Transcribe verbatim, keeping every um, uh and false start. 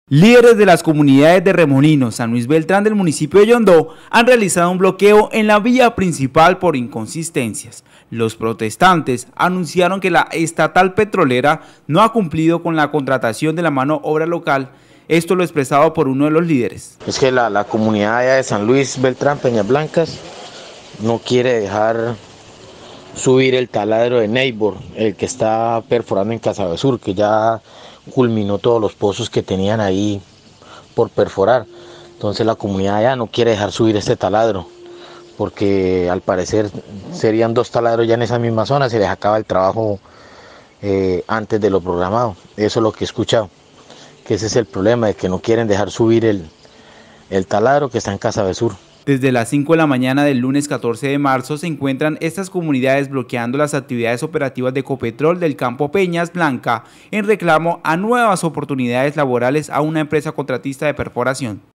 Líderes de las comunidades de Remolino, San Luis Beltrán del municipio de Yondó han realizado un bloqueo en la vía principal por inconsistencias. Los protestantes anunciaron que la estatal petrolera no ha cumplido con la contratación de la mano obra local. Esto lo expresado por uno de los líderes. Es que la, la comunidad allá de San Luis Beltrán, Peñas Blancas, no quiere dejar subir el taladro de Neighbor, el que está perforando en Casabesur, que ya culminó todos los pozos que tenían ahí por perforar. Entonces la comunidad allá no quiere dejar subir este taladro, porque al parecer serían dos taladros ya en esa misma zona, se les acaba el trabajo eh, antes de lo programado. Eso es lo que he escuchado, que ese es el problema, de que no quieren dejar subir el, el taladro que está en Casabesur. Desde las cinco de la mañana del lunes catorce de marzo se encuentran estas comunidades bloqueando las actividades operativas de Ecopetrol del campo Peñas Blanca en reclamo a nuevas oportunidades laborales a una empresa contratista de perforación.